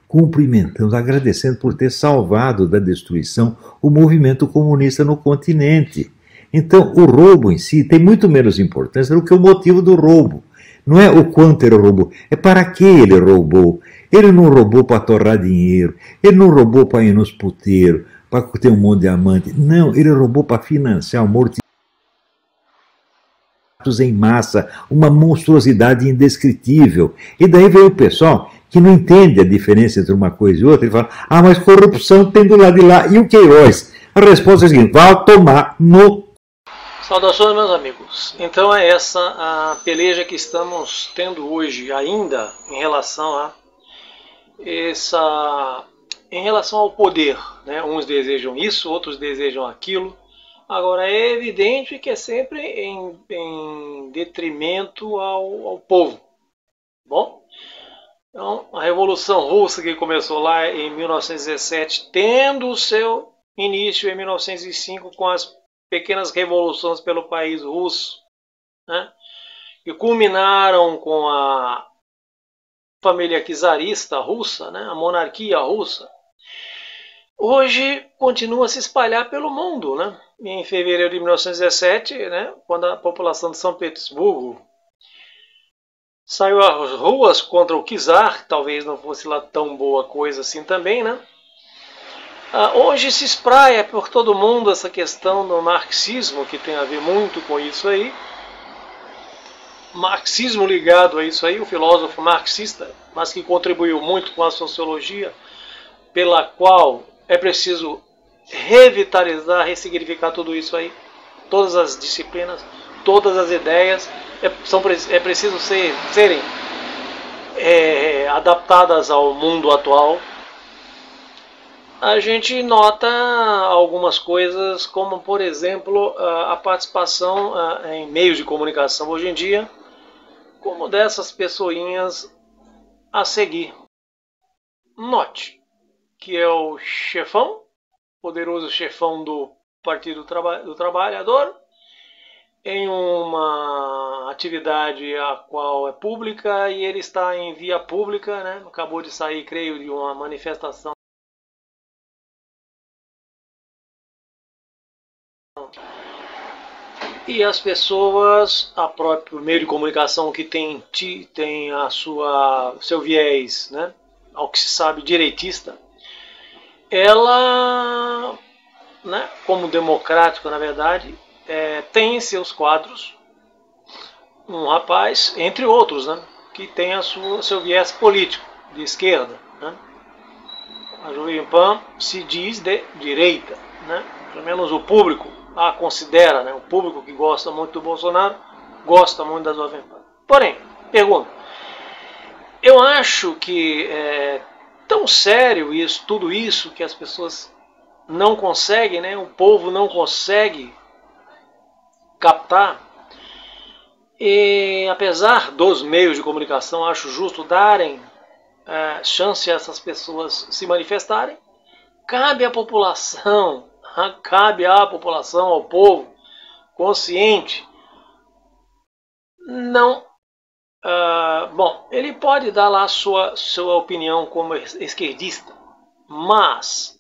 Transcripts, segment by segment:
cumprimentando, agradecendo por ter salvado da destruição o movimento comunista no continente. Então, o roubo em si tem muito menos importância do que o motivo do roubo. Não é o quanto ele roubou, é para que ele roubou. Ele não roubou para torrar dinheiro, ele não roubou para ir nos puteiros, para ter um monte de amante. Não, ele roubou para financiar o morto em massa, uma monstruosidade indescritível. E daí veio o pessoal que não entende a diferença entre uma coisa e outra e fala: ah, mas corrupção tem do lado de lá. E o Queiroz? A resposta é a seguinte: vai tomar no... Saudações, meus amigos. Então é essa a peleja que estamos tendo hoje ainda em relação ao poder, né? Uns desejam isso, outros desejam aquilo. Agora é evidente que é sempre em detrimento ao povo. Bom, então a Revolução Russa, que começou lá em 1917, tendo o seu início em 1905 com as pequenas revoluções pelo país russo, né, que culminaram com a família czarista russa, né, a monarquia russa, hoje continua a se espalhar pelo mundo, né? Em fevereiro de 1917, né, quando a população de São Petersburgo saiu às ruas contra o czar, talvez não fosse lá tão boa coisa assim também, né? Hoje se espraia por todo mundo essa questão do marxismo, que tem a ver muito com isso aí. Marxismo ligado a isso aí, o filósofo marxista, mas que contribuiu muito com a sociologia, pela qual é preciso revitalizar, ressignificar tudo isso aí, todas as disciplinas, todas as ideias, é preciso serem adaptadas ao mundo atual. A gente nota algumas coisas, como por exemplo a participação em meios de comunicação hoje em dia, como dessas pessoinhas a seguir. Note que é o chefão, poderoso chefão do Partido do Trabalhador, em uma atividade a qual é pública, e ele está em via pública, né? Acabou de sair, creio, de uma manifestação e as pessoas, a próprio meio de comunicação que tem seu viés, né, ao que se sabe direitista, ela, né, como democrático na verdade, tem em seus quadros um rapaz, entre outros, né, que tem seu viés político de esquerda, né. A Jovem Pan se diz de direita, né, pelo menos o público a considera, né, o público que gosta muito do Bolsonaro gosta muito da Jovem Pan. Porém, pergunto, eu acho que é tão sério tudo isso que as pessoas não conseguem, né, o povo não consegue captar. E apesar dos meios de comunicação, acho justo darem chance a essas pessoas se manifestarem. Cabe à população, ao povo consciente, não. Bom, ele pode dar lá sua opinião como esquerdista, mas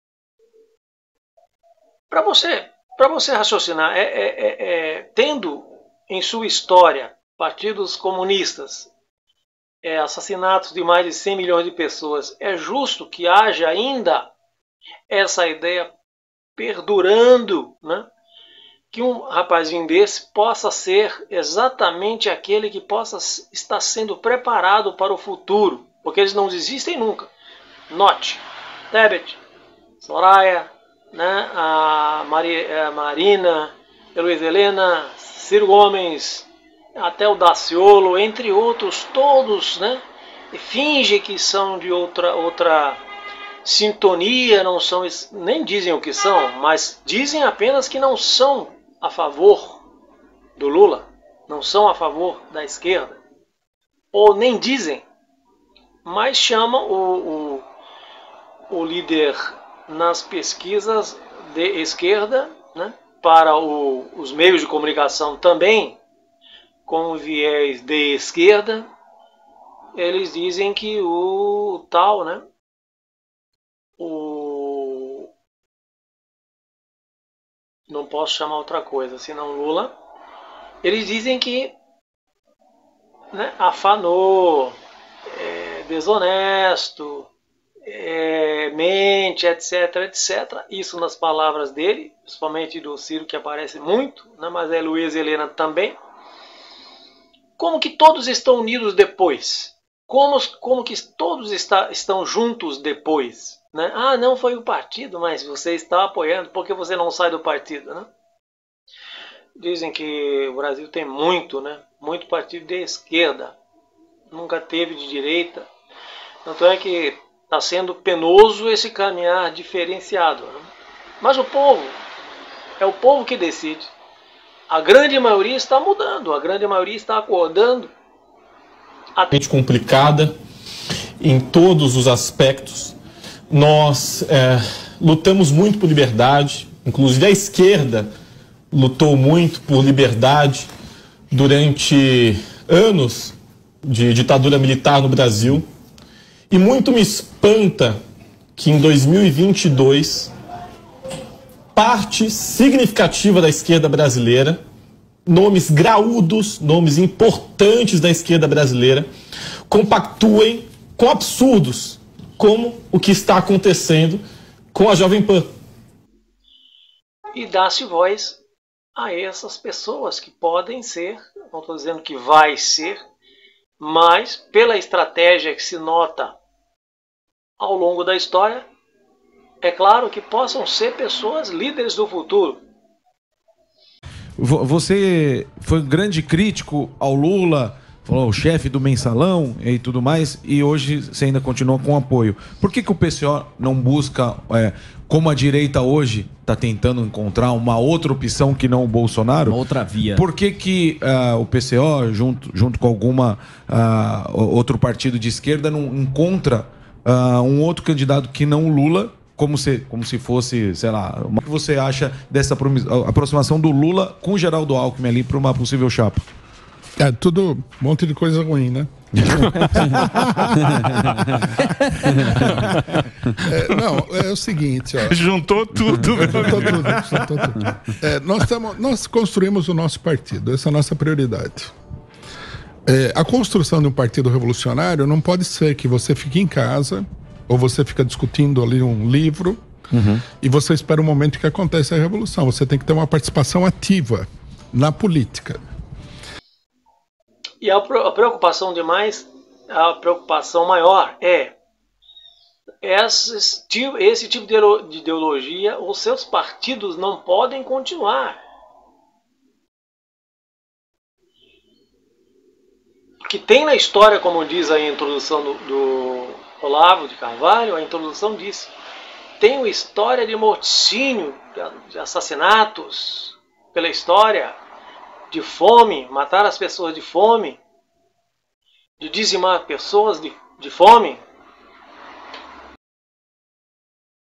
para você raciocinar, tendo em sua história partidos comunistas, assassinatos de mais de 100 milhões de pessoas, é justo que haja ainda essa ideia perdurando, né? Que um rapazinho desse possa ser exatamente aquele que possa estar sendo preparado para o futuro, porque eles não desistem nunca. Note, Tebet, Soraya, né? A Marina, Heloísa Helena, Ciro Gomes, até o Daciolo, entre outros, todos, né? Finge que são de outra sintonia, não são, nem dizem o que são, mas dizem apenas que não são a favor do Lula, não são a favor da esquerda, ou nem dizem, mas chamam o líder nas pesquisas de esquerda, né, para os meios de comunicação também com viés de esquerda. Eles dizem que o tal, né, não posso chamar outra coisa senão Lula, eles dizem que, né, afanou, desonesto, mente, etc, etc. Isso nas palavras dele, principalmente do Ciro, que aparece muito, né, mas a Luísa Helena também. Como que todos estão unidos depois? Como que todos estão juntos depois? Né? Ah, não foi o partido, mas você está apoiando, por que você não sai do partido? Né? Dizem que o Brasil tem muito partido de esquerda, nunca teve de direita. Tanto é que está sendo penoso esse caminhar diferenciado. Né? Mas o povo, é o povo que decide. A grande maioria está mudando, a grande maioria está acordando. Complicada em todos os aspectos. Nós lutamos muito por liberdade, inclusive a esquerda lutou muito por liberdade durante anos de ditadura militar no Brasil. E muito me espanta que em 2022, parte significativa da esquerda brasileira, nomes graúdos, nomes importantes da esquerda brasileira, compactuem com absurdos, como o que está acontecendo com a Jovem Pan. E dá-se voz a essas pessoas que podem ser, não estou dizendo que vai ser, mas pela estratégia que se nota ao longo da história, é claro que possam ser pessoas líderes do futuro. Você foi um grande crítico ao Lula, falou o chefe do mensalão e tudo mais, e hoje você ainda continua com apoio. Por que o PCO não busca, como a direita hoje está tentando encontrar uma outra opção que não o Bolsonaro? Uma outra via. Por que o PCO, junto com alguma outro partido de esquerda, não encontra um outro candidato que não o Lula, como se fosse, sei lá, o que você acha dessa aproximação do Lula com o Geraldo Alckmin ali para uma possível chapa? Tudo um monte de coisa ruim, né? Não, é o seguinte, ó. Juntou tudo. Juntou tudo. Nós construímos o nosso partido, essa é a nossa prioridade. A construção de um partido revolucionário não pode ser que você fique em casa ou você fica discutindo ali um livro e você espera o momento que acontece a revolução. Você tem que ter uma participação ativa na política. E a preocupação demais, a preocupação maior esse tipo de ideologia, os seus partidos não podem continuar. Porque tem na história, como diz a introdução do Olavo de Carvalho, a introdução diz, tem uma história de morticínio, de assassinatos pela história, de fome, matar as pessoas de fome, de dizimar pessoas de fome.